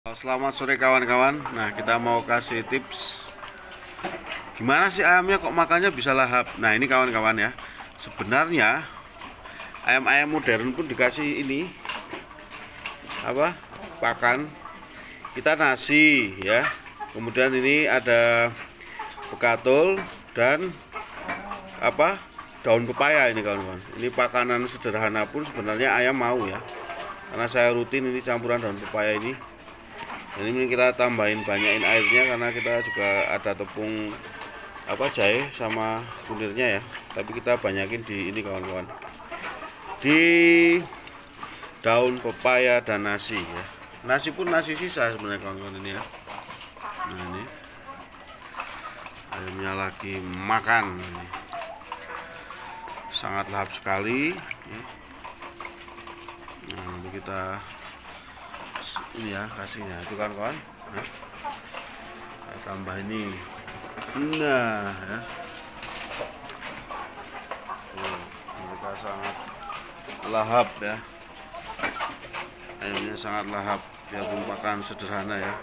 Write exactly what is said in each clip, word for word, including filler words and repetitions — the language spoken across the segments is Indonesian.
Selamat sore kawan-kawan. Nah, kita mau kasih tips gimana sih ayamnya kok makannya bisa lahap. Nah, ini kawan-kawan ya. Sebenarnya ayam-ayam modern pun dikasih ini apa? Pakan. Kita nasi ya. Kemudian ini ada bekatul dan apa? Daun pepaya ini kawan-kawan. Ini pakanan sederhana pun sebenarnya ayam mau ya. Karena saya rutin ini campuran daun pepaya ini. Dan ini kita tambahin banyakin airnya karena kita juga ada tepung apa jahe sama kunirnya ya. Tapi kita banyakin di ini kawan-kawan. Di daun pepaya dan nasi ya. Nasi pun nasi sisa sebenarnya kawan-kawan ini ya. Nah ini ayamnya lagi makan. Sangat lahap sekali ya. Nah, nanti kita ini ya kasihnya itu kan kawan nah, tambah ini nah ya tuh, mereka sangat lahap ya, ayamnya sangat lahap biarpun makan sederhana ya.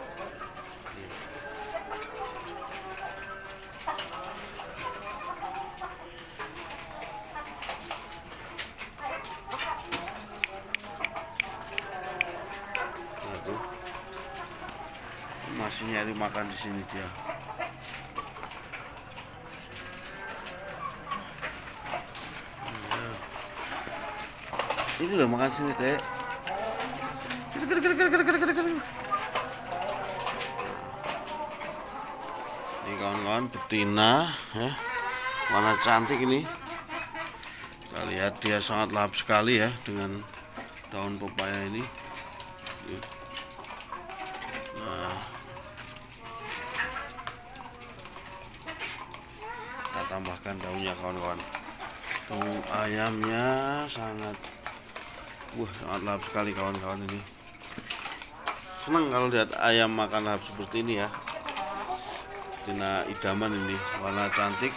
Masih nyari makan di sini dia. Ini loh makan sini dek. Ini kawan-kawan betina ya, warna cantik ini. Kita lihat dia sangat lahap sekali ya dengan daun pepaya ini. Nah, kita tambahkan daunnya kawan-kawan. Tuh ayamnya sangat wah sangat lahap sekali kawan-kawan ini. Senang kalau lihat ayam makan lahap seperti ini ya. Betina idaman ini, warna cantik.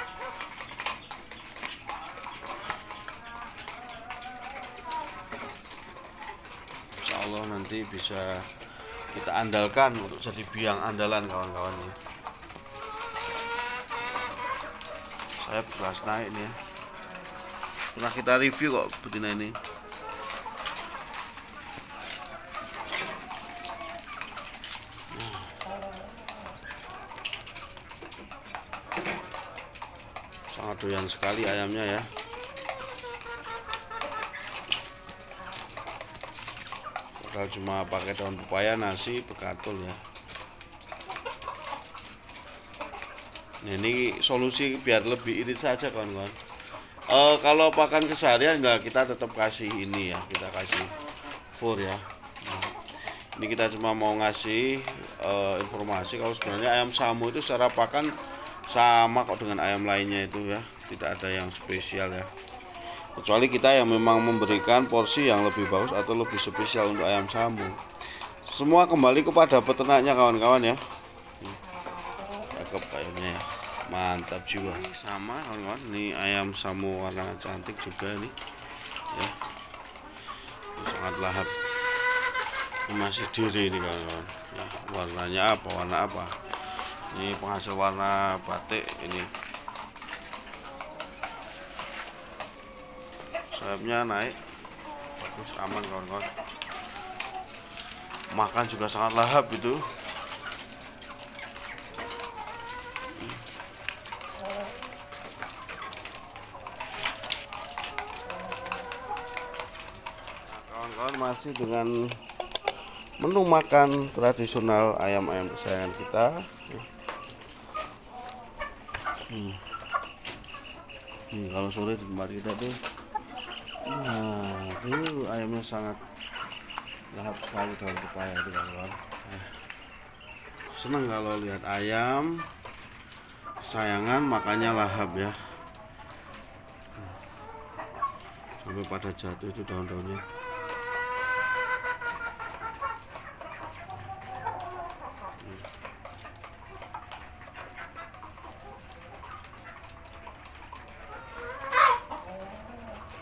Insya Allah nanti bisa kita andalkan untuk jadi biang andalan kawan-kawan ini. Saya jelas naik nih ya. Pernah kita review kok betina ini. Sangat doyan sekali ayamnya ya. Padahal cuma pakai daun pepaya, nasi, bekatul ya. Nah, ini solusi biar lebih irit saja kawan-kawan. E, kalau pakan keseharian enggak, kita tetap kasih ini ya, kita kasih fur ya. Nah, ini kita cuma mau ngasih e, informasi kalau sebenarnya ayam samu itu secara pakan sama kok dengan ayam lainnya itu ya, tidak ada yang spesial ya. Kecuali kita yang memang memberikan porsi yang lebih bagus atau lebih spesial untuk ayam samu. Semua kembali kepada peternaknya kawan-kawan ya. Cakep ayamnya ya, mantap jiwa. Sama kawan-kawan, ini ayam samu warna cantik juga nih ya. Ini sangat lahap, ini masih diri ini kawan-kawan ya. Warnanya apa, warna apa, ini penghasil warna batik ini. Sayapnya naik bagus, aman kawan-kawan. Makan juga sangat lahap itu. Nah, kawan-kawan masih dengan menu makan tradisional ayam-ayam kesayangan kita. Hmm. Hmm, kalau sore di tempat kita tuh, nah, tuh ayamnya sangat lahap sekali daun pepaya itu kawan-kawan. Eh, seneng kalau lihat ayam kesayangan makannya lahap ya. Sampai pada jatuh itu daun-daunnya.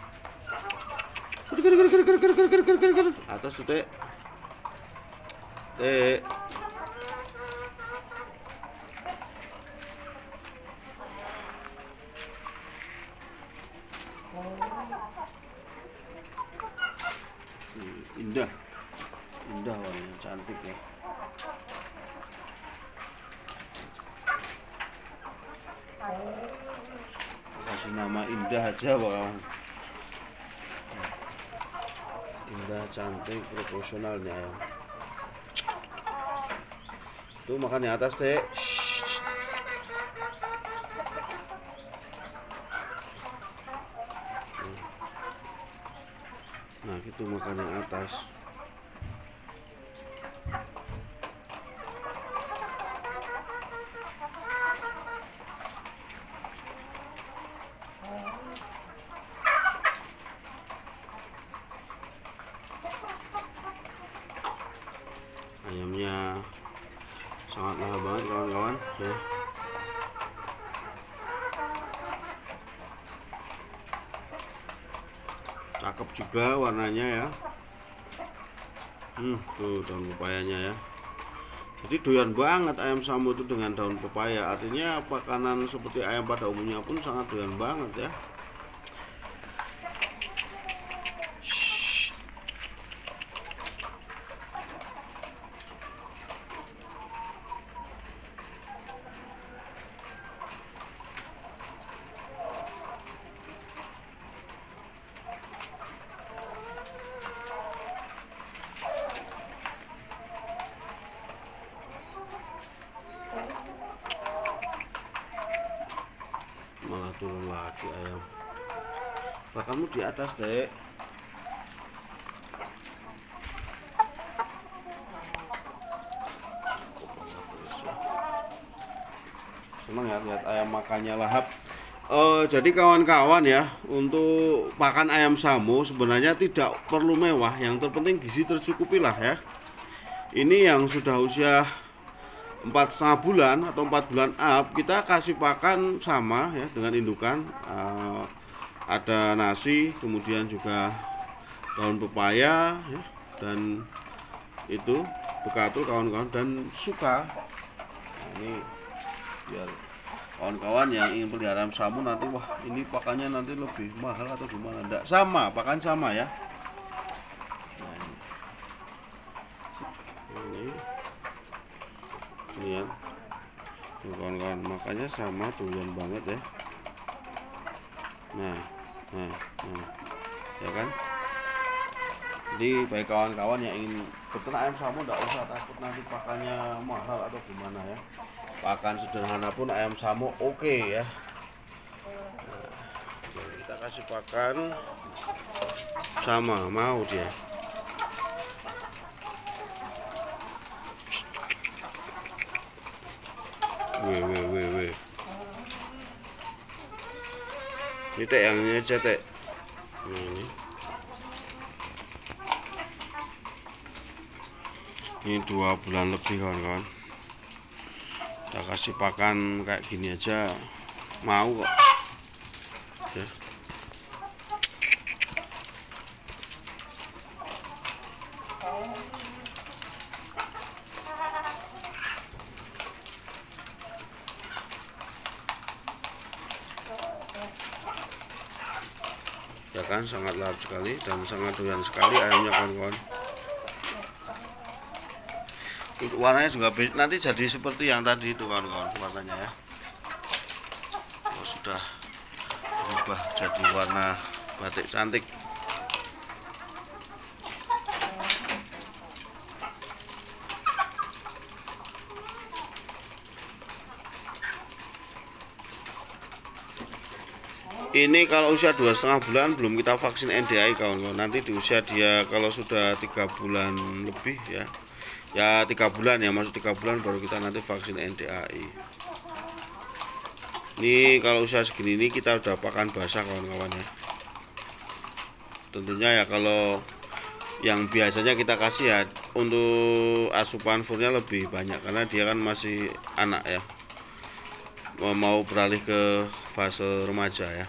Atas tuh dek. Tek. Indah, indah warnanya, cantik ya. Kasih nama Indah aja bakalan. Indah, cantik, proporsionalnya ya. Tuh makan di atas teh. Nah gitu makan yang atas. Ayamnya sangat lahap banget kawan-kawan ya. Cakep juga warnanya ya. Hmm, tuh daun pepayanya ya. Jadi doyan banget ayam Samu itu dengan daun pepaya. Artinya makanan seperti ayam pada umumnya pun sangat doyan banget ya. Malah turun lagi ayam. Bahkanmu di atas dek. Senang ya lihat ayam makannya lahap. Uh, jadi kawan-kawan ya, untuk pakan ayam Samu sebenarnya tidak perlu mewah, yang terpenting gizi tercukupi lah ya. Ini yang sudah usia empat setengah bulan atau empat bulan up, kita kasih pakan sama ya dengan indukan. Uh, ada nasi, kemudian juga daun pepaya ya, dan itu bekatul kawan-kawan, dan suka. Nah, ini biar kawan-kawan yang ingin pelihara ayam Samu nanti, wah ini pakannya nanti lebih mahal atau gimana, enggak, sama, pakan sama ya. Nah, ini ini ya kawan-kawan, makanya sama, doyan banget ya. Nah, nah, nah, ya kan. Jadi bagi kawan-kawan yang ingin beternak ayam Samu, enggak usah takut nanti pakannya mahal atau gimana ya. Pakan sederhana pun ayam Samu oke okay ya. Nah, kita kasih pakan sama, mau dia. Weh, weh, weh, weh. Ini tek yang ini aja tek. Nah, ini. Ini dua bulan lebih kawan-kawan. Kita kasih pakan kayak gini aja mau kok ya. Ya kan, sangat lahap sekali dan sangat doyan sekali ayamnya kawan-kawan. Warnanya juga nanti jadi seperti yang tadi itu kawan-kawan, warnanya ya. Oh, sudah berubah jadi warna batik cantik. Ini kalau usia dua setengah bulan belum kita vaksin N D A I kawan-kawan. Nanti di usia dia kalau sudah tiga bulan lebih ya, ya tiga bulan ya, masuk tiga bulan baru kita nanti vaksin N D A I. Ini kalau usia segini ini kita udah pakan basah kawan-kawan ya. Tentunya ya kalau yang biasanya kita kasih ya untuk asupan furnya lebih banyak karena dia kan masih anak ya, mau beralih ke fase remaja ya.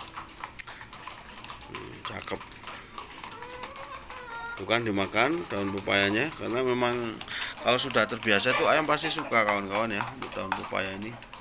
Hmm, cakep tuh kan, dimakan daun pepayanya karena memang Kalau sudah terbiasa itu ayam pasti suka kawan-kawan ya untuk daun pepaya ini.